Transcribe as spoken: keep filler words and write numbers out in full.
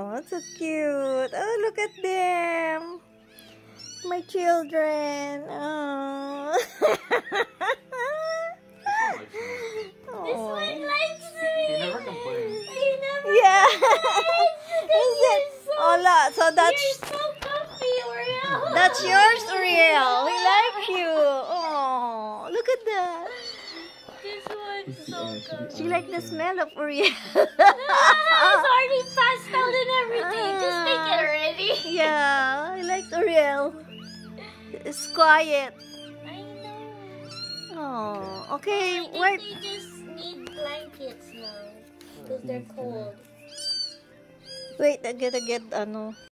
Oh, so cute. Oh, look at them. My children. Oh. This one likes me. He never complains. He never Yeah. complains. Is it? So, Oh, la, so that's you're so comfy, Oriel. that's yours, Uriel. We like you. Oh, look at that. This one's so comfy. She like the smell of Uriel. It's already passed out and everything. Just take it already. Yeah, I like Uriel. It's quiet. I know. Oh, okay. I think What? they just need blankets now because they're cold. Wait, I gotta get ano.